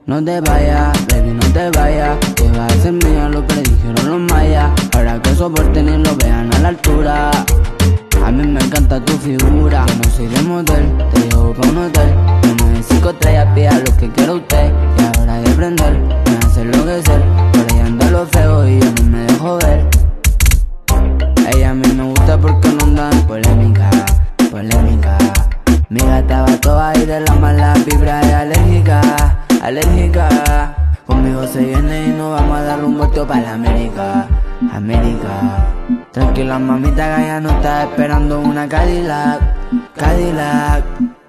No te vayas, baby, no te vayas, que va a ser mía lo que le dijeron los mayas. Ahora que soporten y lo vean a la altura. A mí me encanta tu figura. Yo no soy de motel, te llevo pa' un hotel. No me de 5 estrellas, pida lo que quiera usted. Y ahora de prender, me hace enloquecer. Por ahí anda lo feo y yo no me dejo ver. Ella a mí me gusta porque no anda en polémica, polémica. Mi gata va toda ahí de la mala vibra, es alérgica, alérgica. Conmigo se viene y nos vamos a dar un vuelto para la América, América. Tranquila mamita que ya no está esperando una Cadillac, Cadillac.